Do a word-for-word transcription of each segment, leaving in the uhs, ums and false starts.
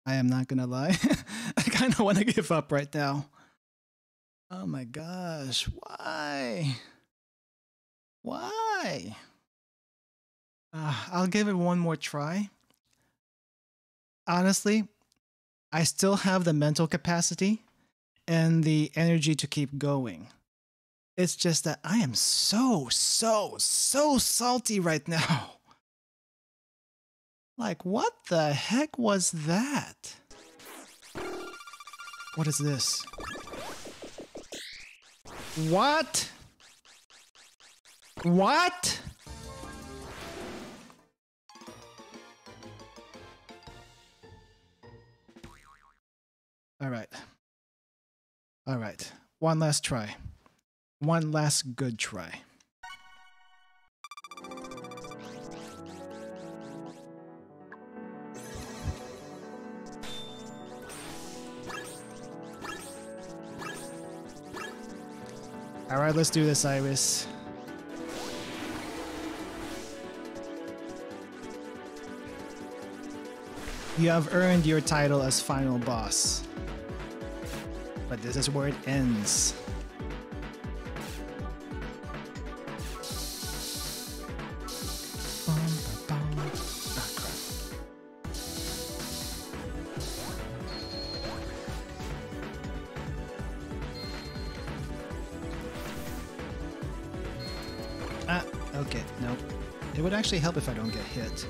I am not gonna lie. I kind of want to give up right now. Oh my gosh, why? Why? Uh, I'll give it one more try. Honestly, I still have the mental capacity and the energy to keep going. It's just that I am so, so, so salty right now. Like, what the heck was that? What is this? What? What? All right. All right. One last try. One last good try. All right, let's do this, Iris. You have earned your title as final boss. But this is where it ends. Ah, okay, nope. It would actually help if I don't get hit.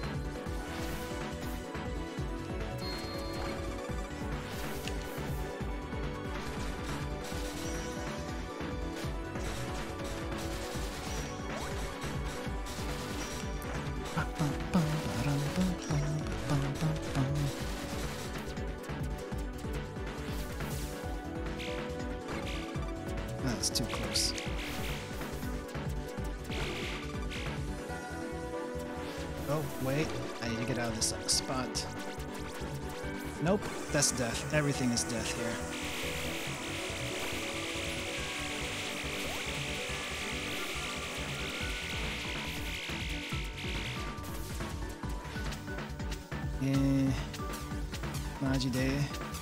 That's too close. Oh, wait. I need to get out of this spot. Nope, that's death. Everything is death here. Eh, Majide.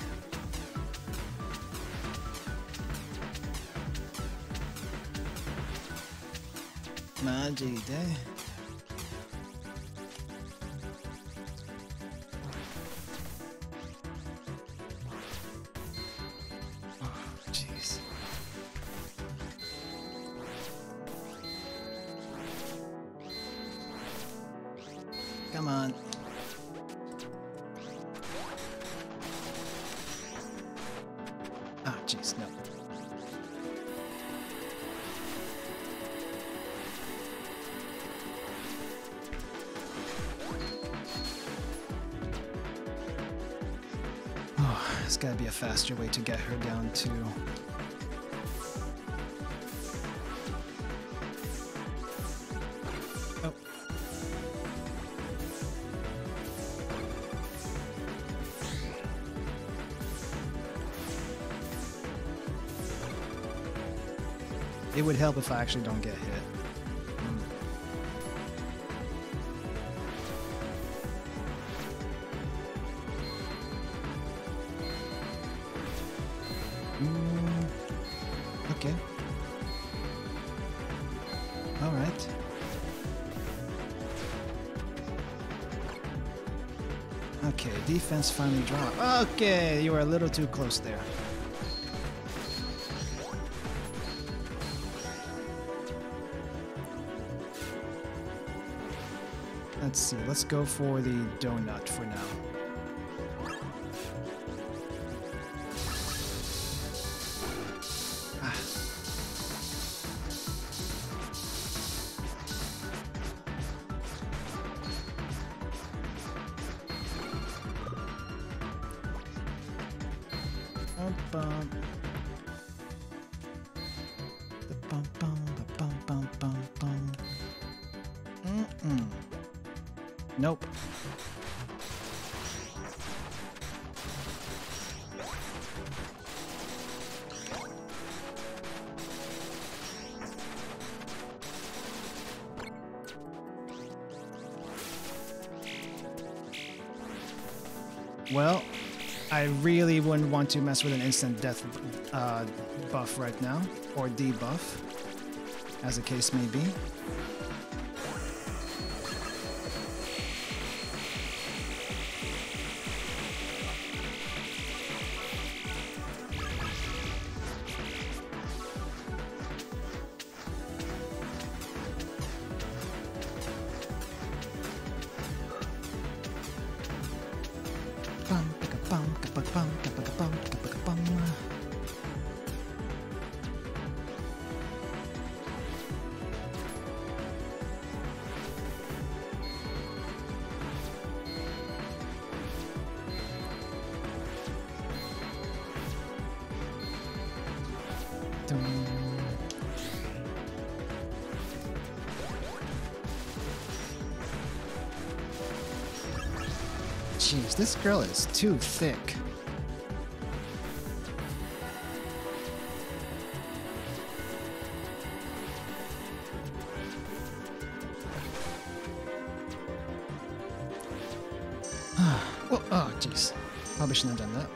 Majide. Oh, jeez. Come on. Ah, jeez, no. Oh, there's gotta be a faster way to get her down to... Oh. It would help if I actually don't get hit. Mm, okay. All right. Okay, defense finally dropped. Okay, you were a little too close there. Let's see, let's go for the donut for now. Bum, the bum bum the bum bum bum bum. Mm-mm. Nope. Well, I really wouldn't want to mess with an instant death uh, buff right now, or debuff, as the case may be. Jeez, this girl is too thick. Well, oh, jeez. Probably shouldn't have done that.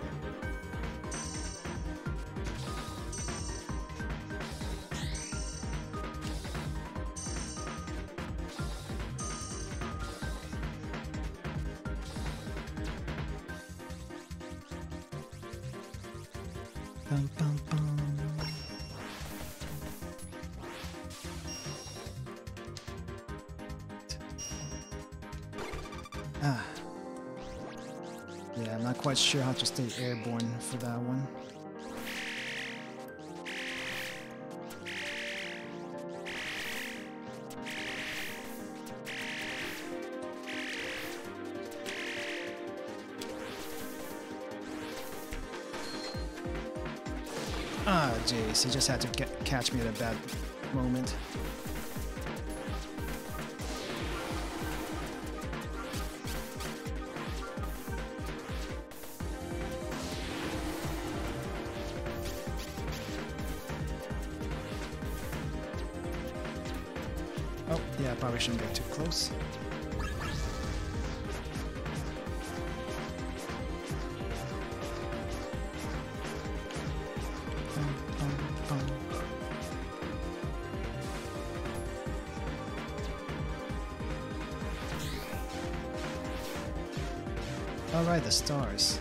Bum, bum, bum. Ah. Yeah, I'm not quite sure how to stay airborne for that one. Ah, jeez, he just had to get, catch me at a bad moment. Oh, yeah, I probably shouldn't get too close. Alright, the stars.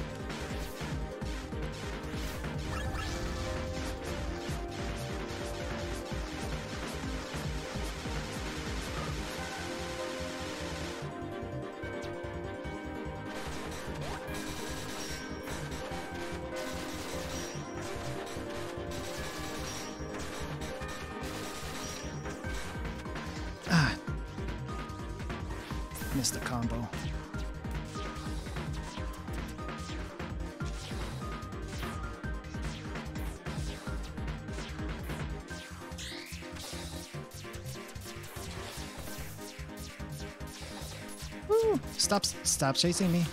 Ah! Missed the combo. Woo! Stop, stop chasing me.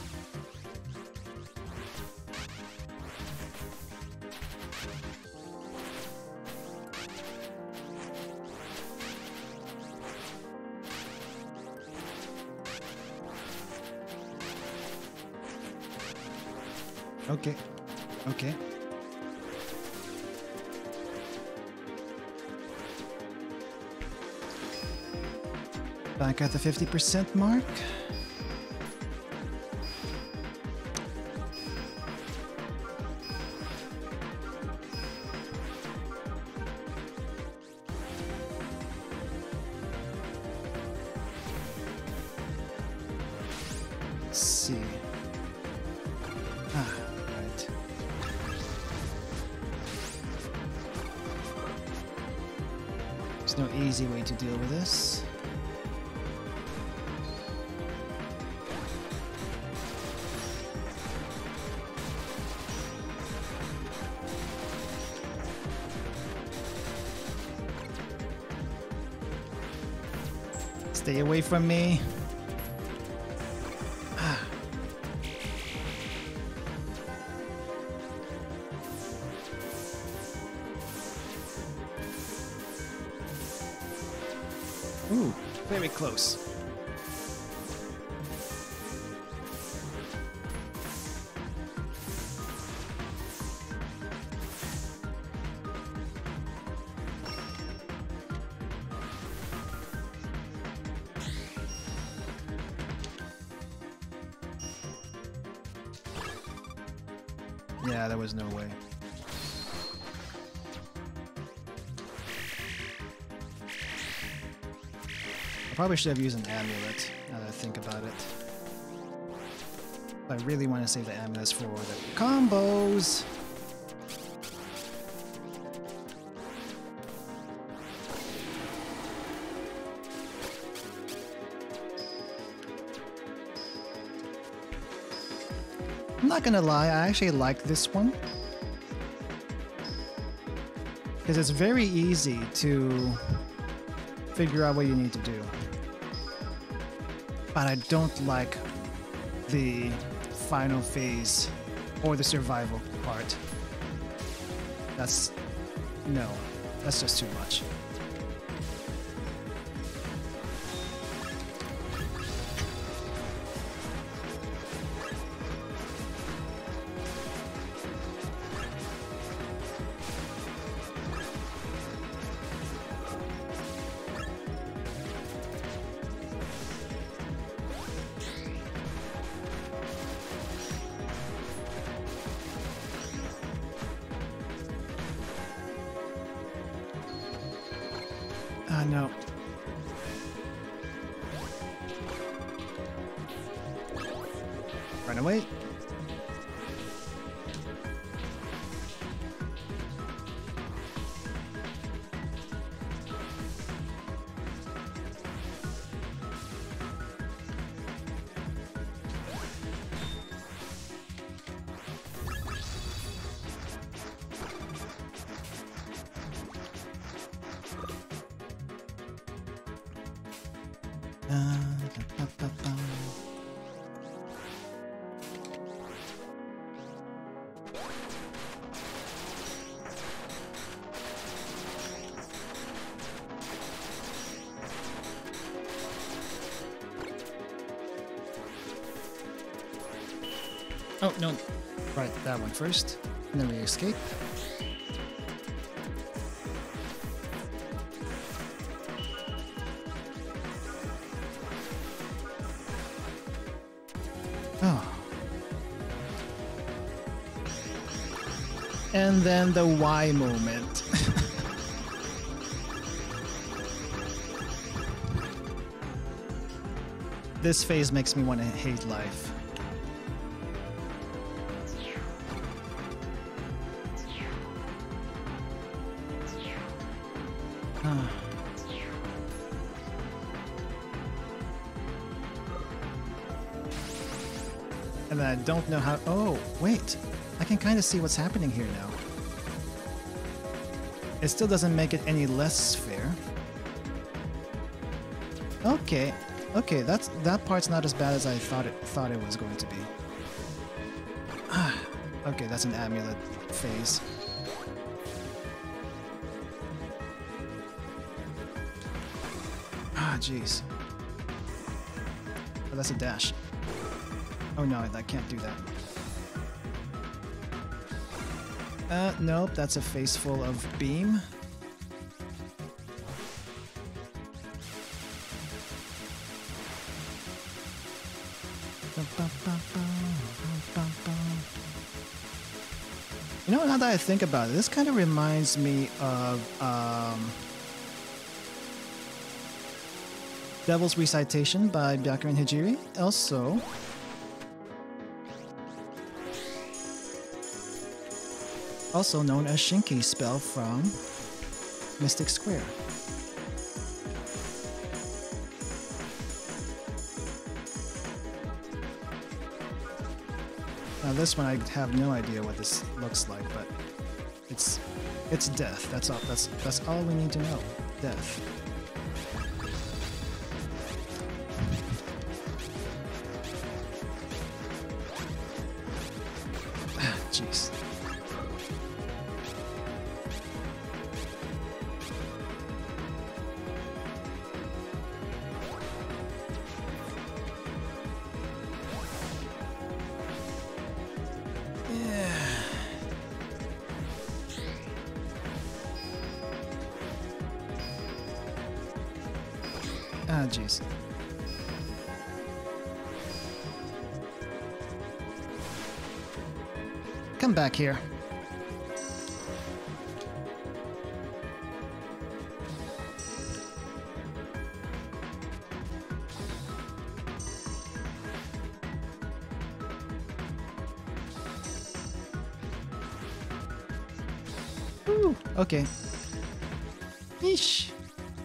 Okay, okay. Back at the fifty percent mark. Let's see. Ah, right. There's no easy way to deal with this. Stay away from me. Ah. Ooh, very close. Yeah, there was no way. I probably should have used an amulet, now that I think about it. But I really want to save the amulets for the combos! I'm not gonna lie, I actually like this one. Because it's very easy to figure out what you need to do. But I don't like the final phase or the survival part. That's... no, that's just too much. Ah, no. Run away. Uh, ba, ba, ba. Oh, no. Right, that one first. And then we escape. Oh. And then the why moment. This phase makes me want to hate life. Ah. And I don't know how... Oh, wait. I can kind of see what's happening here now. It still doesn't make it any less fair. Okay. Okay, that's that part's not as bad as I thought it thought it was going to be. Ah, okay, that's an amulet phase. Ah, jeez. Oh, that's a dash. Oh no, I can't do that. Uh, nope, that's a face full of beam. You know, now that I think about it, this kind of reminds me of um, Devil's Recitation by Byakuren Hijiri. Also, also known as Shinki spell from Mystic Square. Now this one I have no idea what this looks like, but it's it's death. That's all. That's that's all we need to know. Death. Jeez. Ah, jeez. Come back here. Ooh, okay. Yeesh.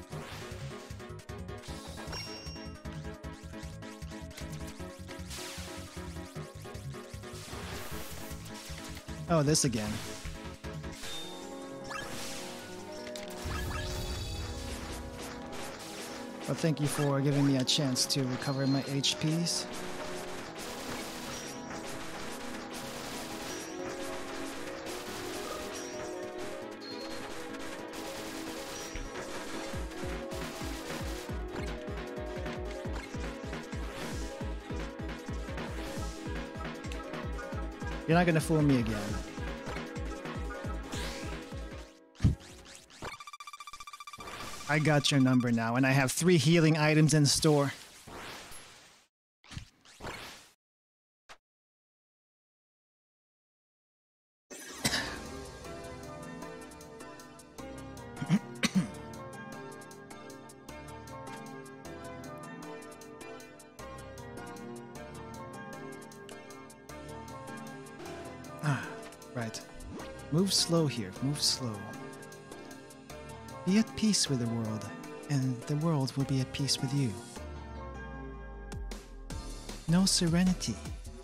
Oh, this again. Well, thank you for giving me a chance to recover my H Ps. You're not gonna fool me again. I got your number now, and I have three healing items in store. Ah, right. Move slow here, move slow. Be at peace with the world, and the world will be at peace with you. No serenity,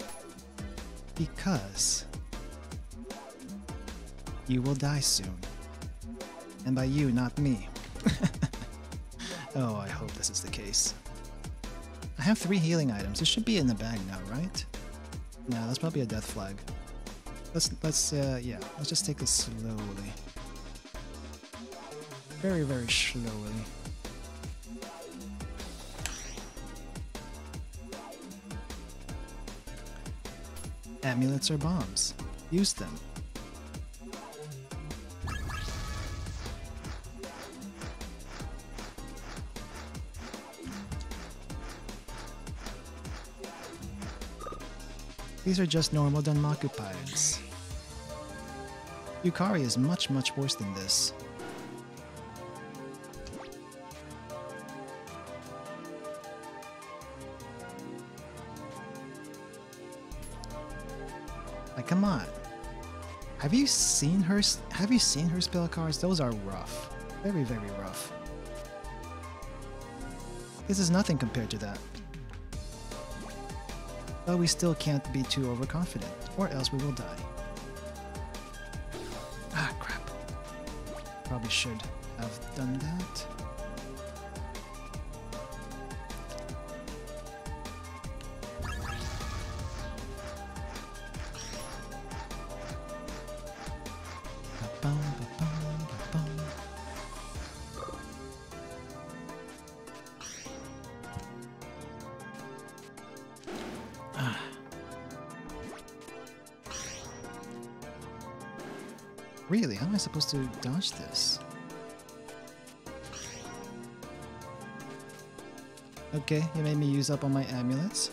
because you will die soon. And by you, not me. Oh, I hope this is the case. I have three healing items. It should be in the bag now, right? No, that's probably a death flag. Let's, let's, uh, yeah, let's just take this slowly. Very, very slowly. Amulets or bombs. Use them. These are just normal Danmaku pirates. Yukari is much, much worse than this. Like, come on. Have you seen her? Have you seen her spell cards? Those are rough. Very, very rough. This is nothing compared to that. But we still can't be too overconfident, or else we will die. Ah, crap. Probably should have done that. Really? How am I supposed to dodge this? Okay, you made me use up all my amulets.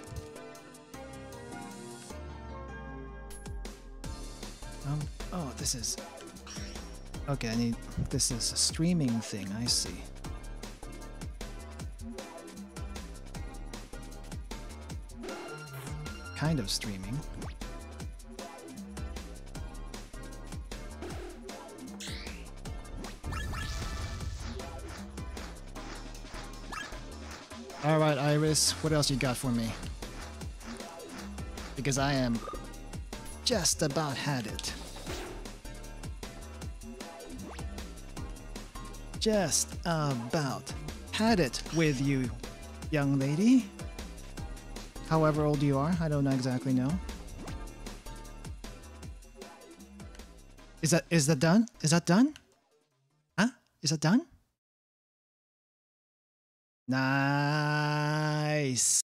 Um, oh, this is... Okay, I need... This is a streaming thing, I see. Kind of streaming. Alright, Iris, what else you got for me? Because I am just about had it. Just about had it with you, young lady. However old you are, I don't exactly know. Is that is that done? Is that done? Huh? Is that done? Nice.